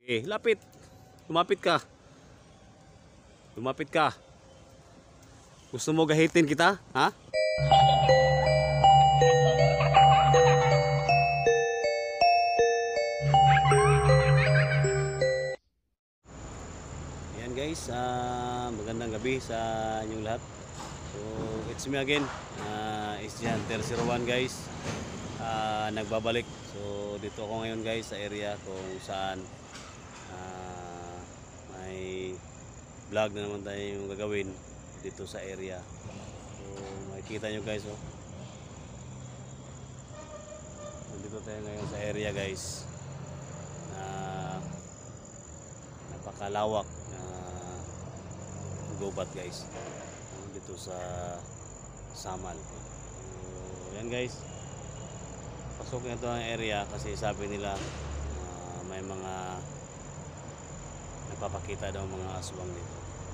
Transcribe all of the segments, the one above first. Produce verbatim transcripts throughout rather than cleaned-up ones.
Eh, lapit. Lumapit ka. Lumapit ka. Gusto mo gahitin kita? Ha? Ayan guys, uh, magandang gabi sa inyong lahat. So, it's me again. Uh, it's the Hunter zero one guys. Uh, nagbabalik. So, dito ako ngayon guys sa area kung saan uh, may vlog na naman tayo yung gagawin dito sa area. So, makikita nyo guys, oh. Dito tayo ngayon sa area guys. Na napakalawak na gubat guys. Dito sa Samal. So, yan guys. Pasok na ito ang area kasi sabi nila uh, may mga nagpapakita daw mga aswang dito.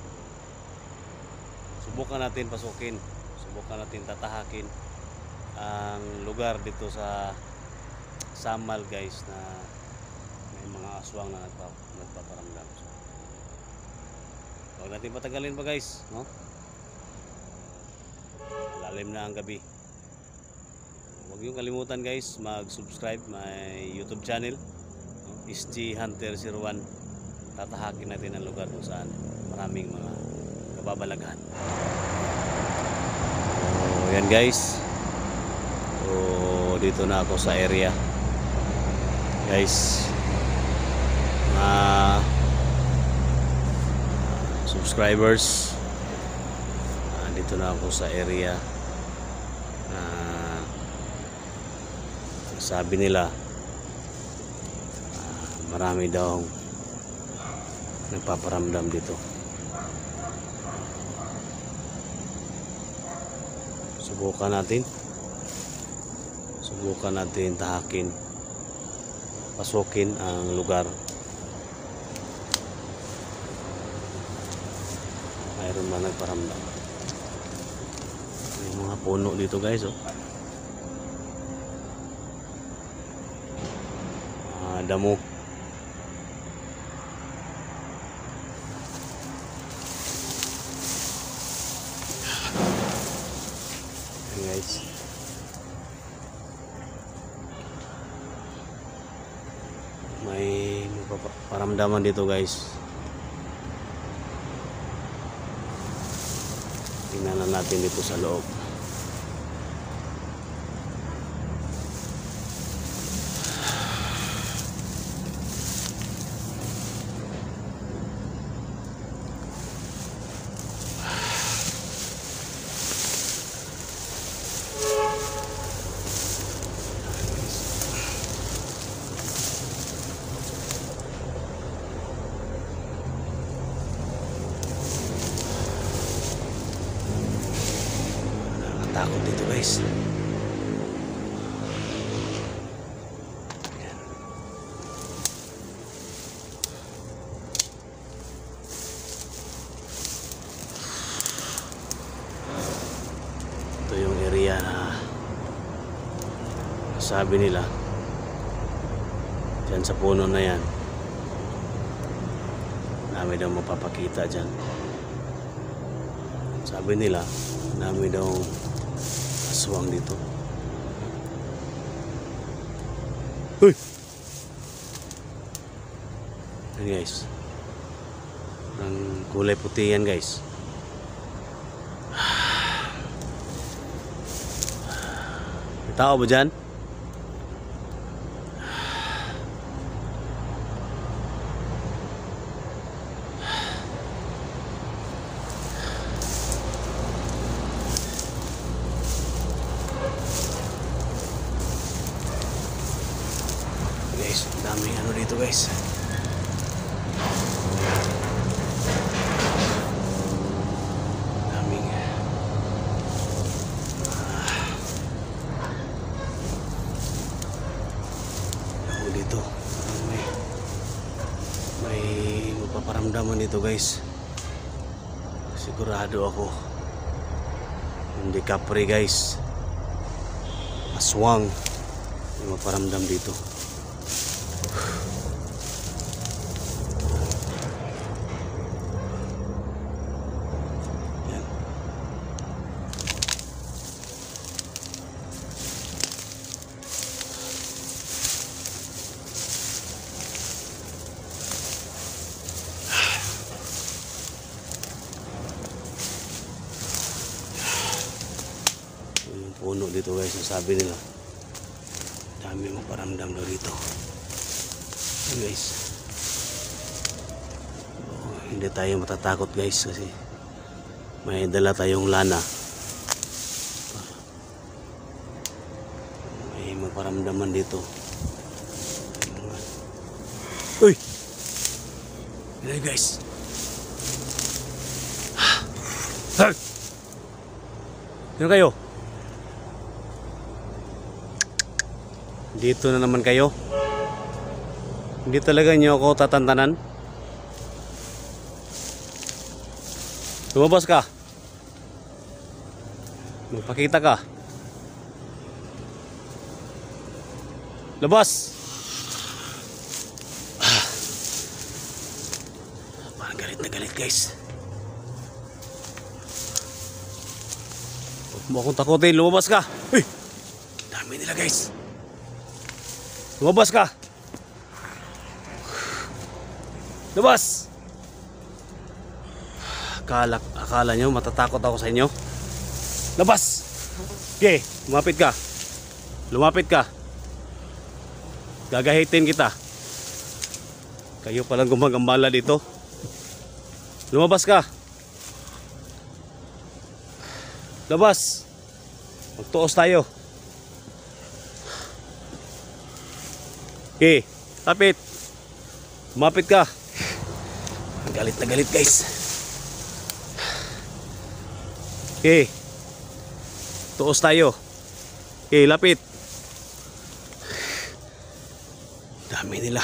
Subukan natin pasukin, subukan natin tatahakin ang lugar dito sa Samal guys na may mga aswang na nagpap nagpaparamdam. So, huwag natin patagalin pa guys, no? Lalim na ang gabi. Huwag niyong kalimutan guys mag-subscribe my YouTube channel, no? S G Hunter zero one. Tatahakin natin ang lugar kung saan maraming mga kababalaghan. So yan guys. So dito na ako sa area guys. Mga uh, subscribers, uh, dito na ako sa area. Uh, sabi nila uh, marami daw nagpaparamdam dito. Subukan natin. Subukan natin tahakin, pasukin ang lugar. Mayroon man nagparamdam. May mga puno dito guys, oh. Ah, damo. Guys, may paramdaman dito guys. Tingnan natin dito sa loob. Takot dito guys. Ayan. Ito yung area na sabi nila dyan sa puno na yan dami daw mapapakita dyan. Sabi nila dami daw aswang dito. Uy! Ayan guys. Ang kulay puti yan guys. May tao ba dyan? Guys, daming ano dito guys. Daming ah, ako dito. May may mapaparamdaman dito guys. Sigurado ako. Hindi kapre guys. Aswang. May maparamdam dito. dito guys, ang sabi nila. Dami mo paramdam daw dito. Ayan guys. Oh, hindi tayo matatakot guys kasi may dala tayong lana. May maparamdaman dito. Uy! Ayan guys. Sino kayo? Dito na naman kayo. Hindi talaga niyo ako tatantanan. Lumabas ka. Magpakita ka. Labas. Ah. Parang galit na galit guys. Huwag mo akong takutin. Lumabas ka. Uy! Dami nila guys. Lumabas ka. Labas. Akala, akala nyo matatakot ako sa inyo. Labas. Okay, lumapit ka. Lumapit ka. Gagahitin kita. Kayo palang gumagambala dito. Lumabas ka. Labas. Magtuos tayo. Okay, lapit. Lumapit ka. Galit na galit guys. Okay. Tuos tayo. Okay, lapit. Dami nila.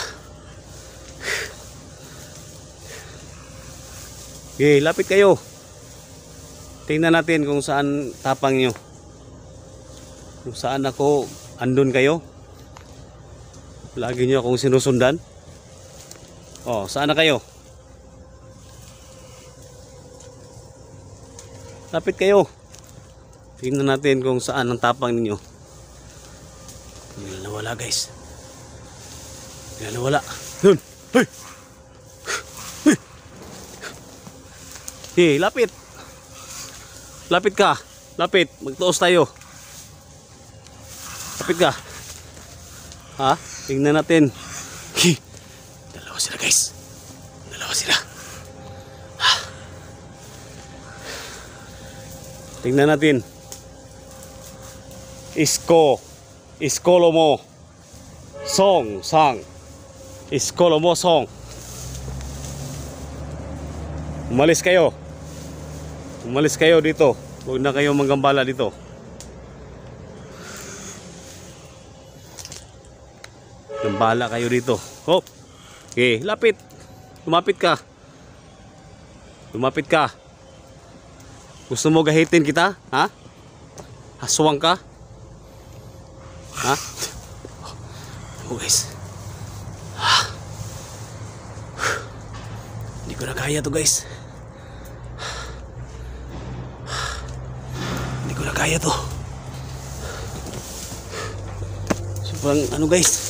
Okay, lapit kayo. Tingnan natin kung saan tapang nyo. Kung saan ako andun kayo. Lagi nyo akong sinusundan. Oh, saan na kayo? Lapit kayo. Tingnan natin kung saan ang tapang ninyo. Bigla nawala guys. Bigla nawala. Dun. Hey! Hey! Hey, lapit. Lapit ka. Lapit. Magtuos tayo. Lapit ka. Ha? Tingnan natin. Hey! Dalawa sila guys. Dalawa sila. Tingnan natin. Isko. Iskolo mo. Song. Sang. Iskolo mo. Song. Umalis kayo. Umalis kayo dito. Huwag na kayo manggambala dito. Gambala kayo dito. Hop. Okay. Lapit. Lumapit ka. Lumapit ka. Gusto mo gahitin kita? Ha? Haswang ka? Ha? Oh guys. Hindi ko na kaya to guys. Hindi ko na kaya to. Sobrang ano guys.